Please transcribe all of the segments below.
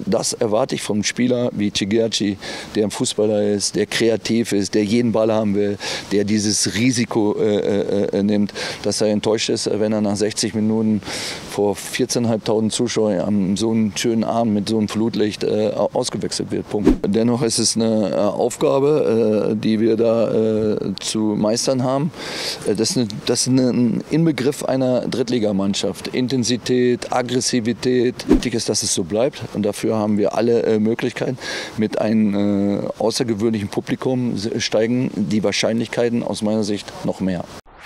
das erwarte ich vom Spieler wie Cigerci, der ein Fußballer ist, der kreativ ist, der jeden Ball haben will, der dieses Risiko nimmt, dass er enttäuscht ist, wenn er nach 60 Minuten vor 14.500 Zuschauern an so einem schönen Abend mit so einem Flutlicht ausgewechselt wird. Punkt. Dennoch ist es eine Aufgabe, die wir da zu meistern haben. Das ist ein Inbegriff einer Drittligamannschaft. Intensität, Aggressivität. Wichtig ist, dass es so bleibt. Und dafür haben wir alle Möglichkeiten. Mit einem außergewöhnlichen Publikum steigen die Wahrscheinlichkeiten aus meiner Sicht noch mehr.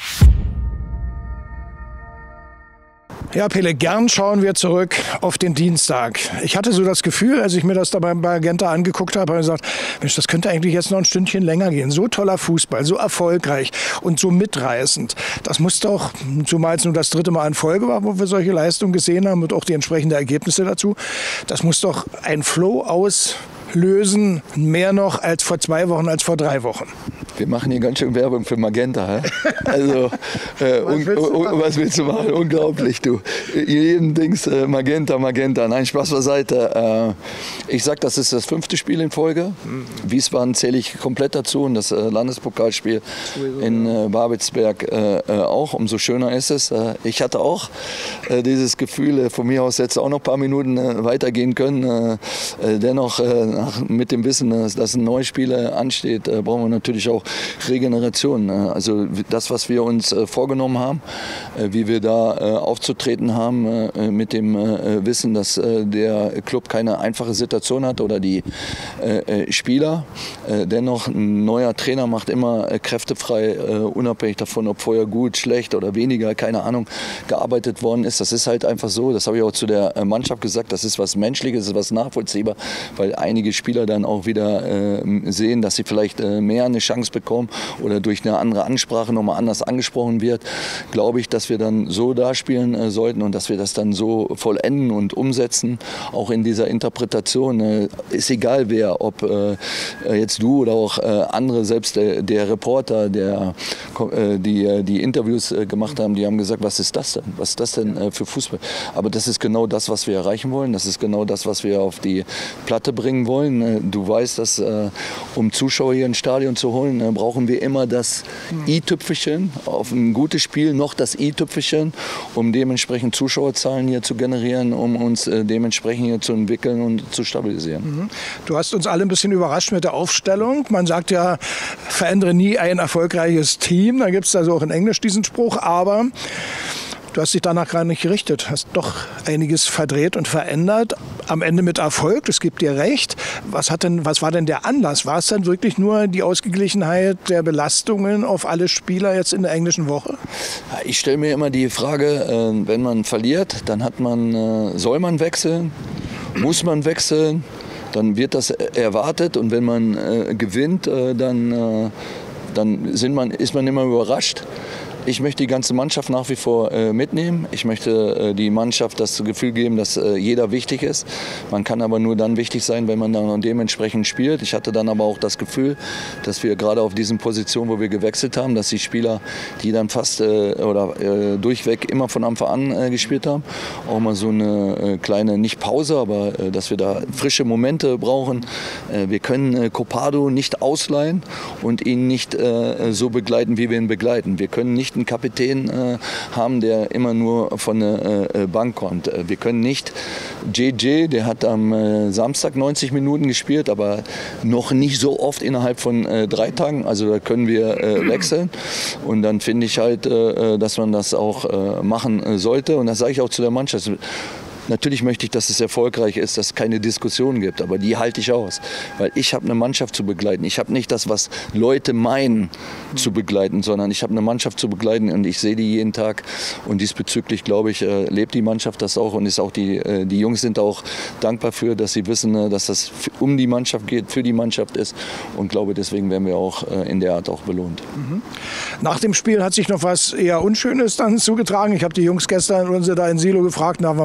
Ja, Pele, gern schauen wir zurück auf den Dienstag. Ich hatte so das Gefühl, als ich mir das da bei Magenta angeguckt habe, habe ich gesagt, Mensch, das könnte eigentlich jetzt noch ein Stündchen länger gehen. So toller Fußball, so erfolgreich und so mitreißend. Das muss doch, zumal es nun das 3. Mal in Folge war, wo wir solche Leistungen gesehen haben und auch die entsprechenden Ergebnisse dazu, das muss doch ein Flow auslösen, mehr noch als vor 2 Wochen, als vor 3 Wochen. Wir machen hier ganz schön Werbung für Magenta. He? Also, was willst du machen? Unglaublich, du. Jeden Dings Magenta, Magenta. Nein, Spaß beiseite. Ich sag, das ist das 5. Spiel in Folge. Wiesbaden zähle ich komplett dazu und das Landespokalspiel in Babelsberg auch. Umso schöner ist es. Ich hatte auch dieses Gefühl, von mir aus hätte es auch noch ein paar Minuten weitergehen können. Dennoch, mit dem Wissen, dass ein neues Spiel ansteht, brauchen wir natürlich auch Regeneration. Also das, was wir uns vorgenommen haben, wie wir da aufzutreten haben, mit dem Wissen, dass der Club keine einfache Situation hat oder die Spieler. Dennoch, ein neuer Trainer macht immer Kräfte frei, unabhängig davon, ob vorher gut, schlecht oder weniger, keine Ahnung, gearbeitet worden ist. Das ist halt einfach so. Das habe ich auch zu der Mannschaft gesagt. Das ist was Menschliches, das ist was nachvollziehbar, weil einige Spieler dann auch wieder sehen, dass sie vielleicht mehr eine Chance bekommen oder durch eine andere Ansprache nochmal anders angesprochen wird, glaube ich, dass wir dann so da spielen sollten und dass wir das dann so vollenden und umsetzen, auch in dieser Interpretation. Ist egal wer, ob jetzt du oder auch andere, selbst der Reporter, die Interviews gemacht haben, die haben gesagt, was ist das denn? Was ist das denn für Fußball? Aber das ist genau das, was wir erreichen wollen. Das ist genau das, was wir auf die Platte bringen wollen. Du weißt, dass um Zuschauer hier ins Stadion zu holen, brauchen wir immer das i-Tüpfelchen, auf ein gutes Spiel noch das i-Tüpfelchen, um dementsprechend Zuschauerzahlen hier zu generieren, um uns dementsprechend hier zu entwickeln und zu stabilisieren. Du hast uns alle ein bisschen überrascht mit der Aufstellung. Man sagt ja, verändere nie ein erfolgreiches Team. Da gibt es also auch in Englisch diesen Spruch, aber du hast dich danach gar nicht gerichtet, hast doch einiges verdreht und verändert. Am Ende mit Erfolg, das gibt dir recht. Was war denn der Anlass? War es dann wirklich nur die Ausgeglichenheit der Belastungen auf alle Spieler jetzt in der englischen Woche? Ich stelle mir immer die Frage, wenn man verliert, dann soll man wechseln? Muss man wechseln? Dann wird das erwartet und wenn man gewinnt, dann ist man immer überrascht. Ich möchte die ganze Mannschaft nach wie vor mitnehmen. Ich möchte die Mannschaft das Gefühl geben, dass jeder wichtig ist. Man kann aber nur dann wichtig sein, wenn man dann dementsprechend spielt. Ich hatte dann aber auch das Gefühl, dass wir gerade auf diesen Positionen, wo wir gewechselt haben, dass die Spieler, die dann fast durchweg immer von Anfang an gespielt haben, auch mal so eine kleine, nicht Pause, aber dass wir da frische Momente brauchen. Wir können Copado nicht ausleihen und ihn nicht so begleiten, wie wir ihn begleiten. Wir können nicht einen Kapitän haben, der immer nur von der Bank kommt. Wir können nicht JJ, der hat am Samstag 90 Minuten gespielt, aber noch nicht so oft innerhalb von 3 Tagen. Also da können wir wechseln. Und dann finde ich halt, dass man das auch machen sollte. Und das sage ich auch zu der Mannschaft. Natürlich möchte ich, dass es erfolgreich ist, dass es keine Diskussion gibt, aber die halte ich aus. Weil ich habe eine Mannschaft zu begleiten. Ich habe nicht das, was Leute meinen, zu begleiten, sondern ich habe eine Mannschaft zu begleiten und ich sehe die jeden Tag. Und diesbezüglich, glaube ich, lebt die Mannschaft das auch und ist auch die Jungs sind auch dankbar für, dass sie wissen, dass das um die Mannschaft geht, für die Mannschaft ist. Und glaube, deswegen werden wir auch in der Art auch belohnt. Nach dem Spiel hat sich noch was eher Unschönes dann zugetragen. Ich habe die Jungs gestern da in Silo gefragt, na, wann wart ihr denn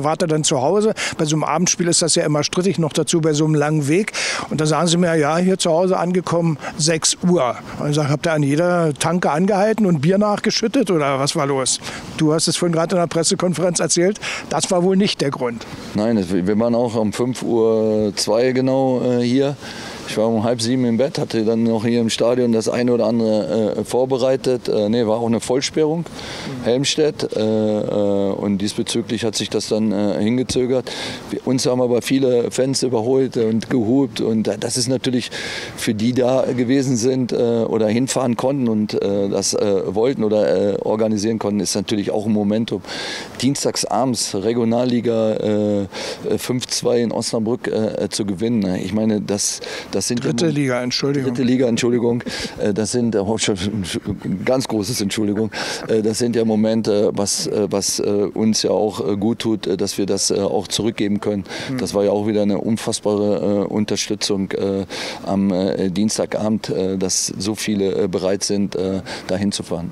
zu Hause. Bei so einem Abendspiel ist das ja immer strittig, noch dazu bei so einem langen Weg. Und da sagen sie mir, ja, hier zu Hause angekommen, 6 Uhr. Und ich sage, habt ihr an jeder Tanke angehalten und Bier nachgeschüttet oder was war los? Du hast es vorhin gerade in der Pressekonferenz erzählt, das war wohl nicht der Grund. Nein, wir waren auch um 5:02 Uhr genau hier. Ich war um 6:30 im Bett, hatte dann noch hier im Stadion das eine oder andere vorbereitet. War auch eine Vollsperrung, Helmstedt. Und diesbezüglich hat sich das dann hingezögert. Uns haben aber viele Fans überholt und gehupt. Und das ist natürlich für die da gewesen sind oder hinfahren konnten und das wollten oder organisieren konnten, ist natürlich auch ein Momentum. Dienstags abends Regionalliga 5-2 in Osnabrück zu gewinnen. Ich meine, das sind Dritte Liga, Entschuldigung. Dritte Liga, Entschuldigung. Das sind ganz großes Entschuldigung. Das sind ja Momente, was uns ja auch gut tut, dass wir das auch zurückgeben können. Das war ja auch wieder eine unfassbare Unterstützung am Dienstagabend, dass so viele bereit sind, dahin zu fahren.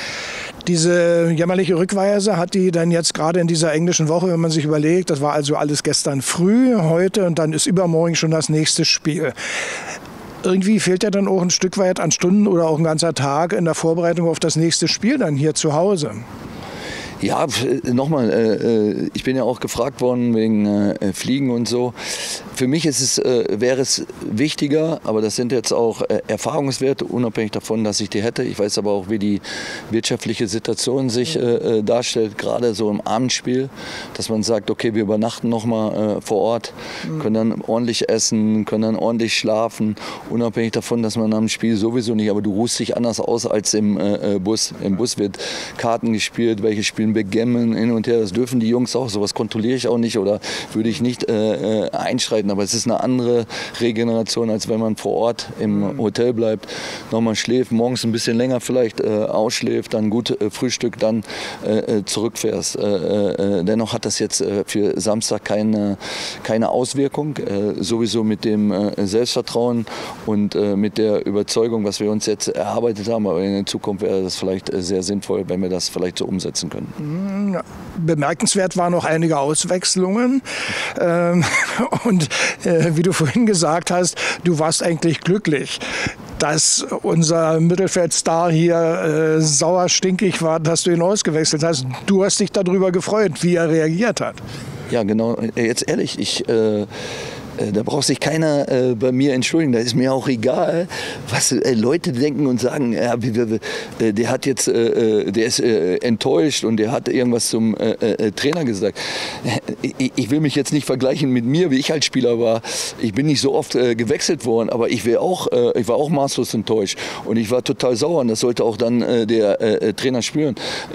Diese jämmerliche Rückreise hat die dann jetzt gerade in dieser englischen Woche, wenn man sich überlegt, das war also alles gestern früh, heute und dann ist übermorgen schon das nächste Spiel. Irgendwie fehlt ja dann auch ein Stück weit an Stunden oder auch ein ganzer Tag in der Vorbereitung auf das nächste Spiel dann hier zu Hause. Ja, nochmal, ich bin ja auch gefragt worden wegen Fliegen und so. Für mich wäre es wichtiger, aber das sind jetzt auch Erfahrungswerte, unabhängig davon, dass ich die hätte. Ich weiß aber auch, wie die wirtschaftliche Situation sich darstellt, gerade so im Abendspiel, dass man sagt, okay, wir übernachten nochmal vor Ort, können dann ordentlich essen, können dann ordentlich schlafen, unabhängig davon, dass man am Spiel sowieso nicht, aber du ruhst dich anders aus als im Bus. Im Bus wird Karten gespielt, welche spielen Backgammon hin und her, das dürfen die Jungs auch, sowas kontrolliere ich auch nicht oder würde ich nicht einschreiten, aber es ist eine andere Regeneration, als wenn man vor Ort im Hotel bleibt, nochmal schläft, morgens ein bisschen länger vielleicht ausschläft, dann gut Frühstück, dann zurückfährst. Dennoch hat das jetzt für Samstag keine Auswirkung, sowieso mit dem Selbstvertrauen und mit der Überzeugung, was wir uns jetzt erarbeitet haben, aber in der Zukunft wäre das vielleicht sehr sinnvoll, wenn wir das vielleicht so umsetzen können. Bemerkenswert waren noch einige Auswechslungen und wie du vorhin gesagt hast, du warst eigentlich glücklich, dass unser Mittelfeldstar hier sauer stinkig war, dass du ihn ausgewechselt hast. Du hast dich darüber gefreut, wie er reagiert hat. Ja, genau. Jetzt ehrlich, da braucht sich keiner bei mir entschuldigen. Da ist mir auch egal, was Leute denken und sagen, ja, der hat jetzt, der ist enttäuscht und der hat irgendwas zum Trainer gesagt. Ich will mich jetzt nicht vergleichen mit mir, wie ich als Spieler war. Ich bin nicht so oft gewechselt worden, aber ich war auch maßlos enttäuscht und ich war total sauer und das sollte auch dann der Trainer spüren.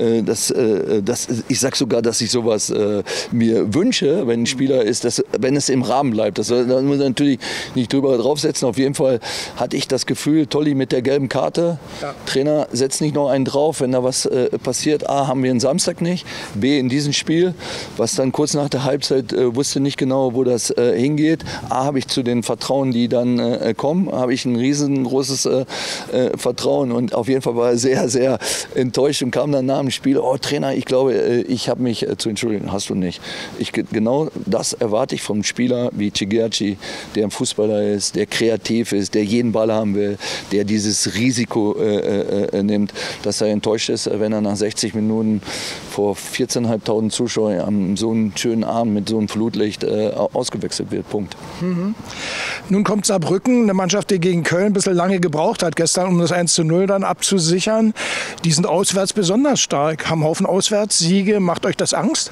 Ich sage sogar, dass ich sowas mir wünsche, wenn ein Spieler ist, wenn es im Rahmen bleibt. Da muss man natürlich nicht drüber draufsetzen. Auf jeden Fall hatte ich das Gefühl, Tolli mit der gelben Karte, ja. Trainer setzt nicht noch einen drauf, wenn da was passiert. A, haben wir einen Samstag nicht. B, in diesem Spiel, was dann kurz nach der Halbzeit wusste nicht genau, wo das hingeht. A, habe ich zu den Vertrauen, die dann kommen, habe ich ein riesengroßes Vertrauen und auf jeden Fall war er sehr, sehr enttäuscht und kam dann nach dem Spiel, oh Trainer, ich glaube, ich habe mich zu entschuldigen. Hast du nicht. Genau das erwarte ich vom Spieler wie Cigerci, der ein Fußballer ist, der kreativ ist, der jeden Ball haben will, der dieses Risiko nimmt, dass er enttäuscht ist, wenn er nach 60 Minuten vor 14.500 Zuschauern an so einem schönen Abend mit so einem Flutlicht ausgewechselt wird. Punkt. Mhm. Nun kommt Saarbrücken, eine Mannschaft, die gegen Köln ein bisschen lange gebraucht hat gestern, um das 1:0 dann abzusichern. Die sind auswärts besonders stark, haben einen Haufen Auswärtssiege. Macht euch das Angst?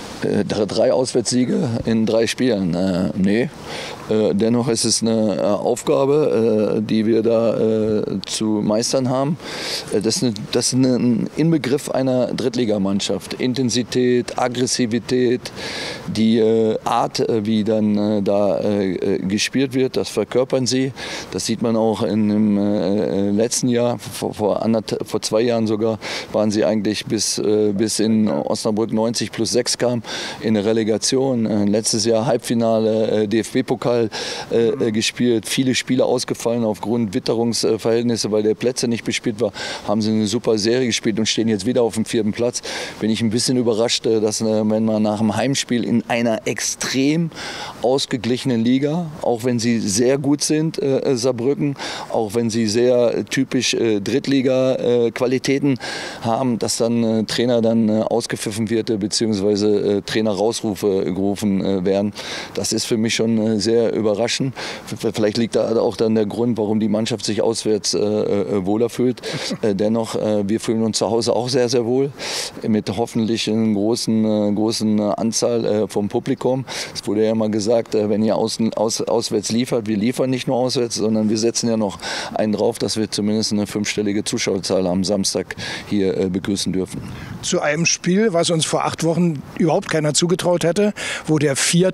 3 Auswärtssiege in 3 Spielen. Nee. Dennoch ist es eine Aufgabe, die wir da zu meistern haben. Das ist ein Inbegriff einer Drittligamannschaft. Intensität, Aggressivität, die Art, wie dann da gespielt wird, das verkörpern sie. Das sieht man auch im letzten Jahr, vor 2 Jahren sogar, waren sie eigentlich bis in Osnabrück 90+6 kam, in der Relegation. Letztes Jahr Halbfinale DFB-Pokal gespielt, viele Spiele ausgefallen aufgrund Witterungsverhältnisse, weil der Plätze nicht bespielt war, haben sie eine super Serie gespielt und stehen jetzt wieder auf dem 4. Platz. Bin ich ein bisschen überrascht, dass wenn man nach dem Heimspiel in einer extrem ausgeglichenen Liga, auch wenn sie sehr gut sind, Saarbrücken, auch wenn sie sehr typisch Drittliga-Qualitäten haben, dass dann Trainer dann ausgepfiffen wird, beziehungsweise Trainer Rausrufe gerufen werden. Das ist für mich schon sehr überraschend. Vielleicht liegt da auch dann der Grund, warum die Mannschaft sich auswärts wohler fühlt. Dennoch, wir fühlen uns zu Hause auch sehr, sehr wohl, mit hoffentlich einer großen Anzahl vom Publikum. Es wurde ja mal gesagt, wenn ihr auswärts liefert, wir liefern nicht nur auswärts, sondern wir setzen ja noch einen drauf, dass wir zumindest eine 5-stellige Zuschauerzahl am Samstag hier begrüßen dürfen. Zu einem Spiel, was uns vor 8 Wochen überhaupt keiner zugetraut hätte, wo der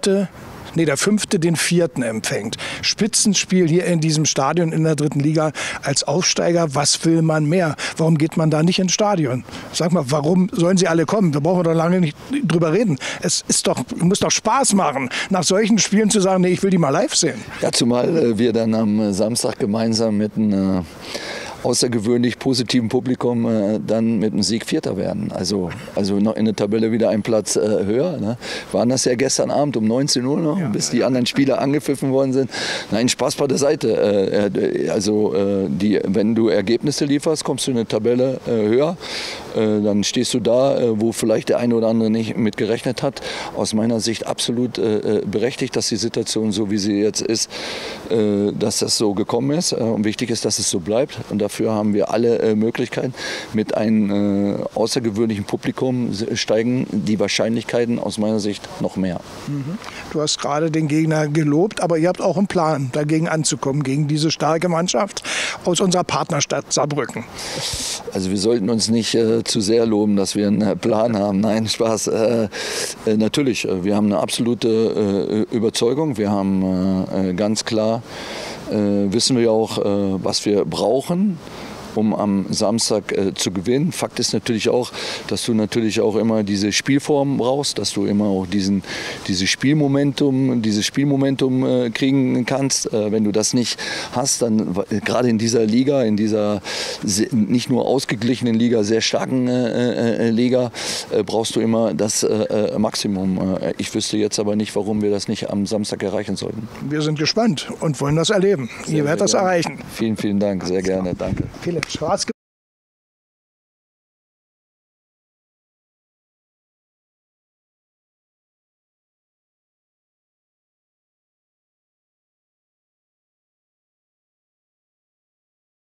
5. den 4. empfängt. Spitzenspiel hier in diesem Stadion in der 3. Liga als Aufsteiger. Was will man mehr? Warum geht man da nicht ins Stadion? Sag mal, warum sollen sie alle kommen? Da brauchen wir doch lange nicht drüber reden. Es muss doch Spaß machen, nach solchen Spielen zu sagen, nee, ich will die mal live sehen. Ja, zumal wir dann am Samstag gemeinsam mit einem außergewöhnlich positiven Publikum dann mit dem Sieg Vierter werden. Also noch in der Tabelle wieder einen Platz höher. Ne? Waren das ja gestern Abend um 19 Uhr noch, ja, bis die anderen Spieler angepfiffen worden sind. Nein, Spaß bei der Seite. Wenn du Ergebnisse lieferst, kommst du in der Tabelle höher. Dann stehst du da, wo vielleicht der eine oder andere nicht mit gerechnet hat. Aus meiner Sicht absolut berechtigt, dass die Situation so, wie sie jetzt ist, dass das so gekommen ist. Und wichtig ist, dass es so bleibt. Und dafür haben wir alle Möglichkeiten. Mit einem außergewöhnlichen Publikum steigen die Wahrscheinlichkeiten aus meiner Sicht noch mehr. Du hast gerade den Gegner gelobt, aber ihr habt auch einen Plan, dagegen anzukommen, gegen diese starke Mannschaft aus unserer Partnerstadt Saarbrücken. Also wir sollten uns nicht zu sehr loben, dass wir einen Plan haben. Nein, Spaß. Natürlich, wir haben eine absolute Überzeugung. Wir haben ganz klar, wissen wir auch, was wir brauchen, um am Samstag zu gewinnen. Fakt ist natürlich auch, dass du natürlich auch immer diese Spielform brauchst, dass du immer auch dieses Spielmomentum kriegen kannst. Wenn du das nicht hast, dann gerade in dieser Liga, in dieser nicht nur ausgeglichenen Liga, sehr starken Liga, brauchst du immer das Maximum. Ich wüsste jetzt aber nicht, warum wir das nicht am Samstag erreichen sollten. Wir sind gespannt und wollen das erleben. Ihr werdet das erreichen. Vielen, vielen Dank. Sehr gerne. Danke. Philipp Schwarz.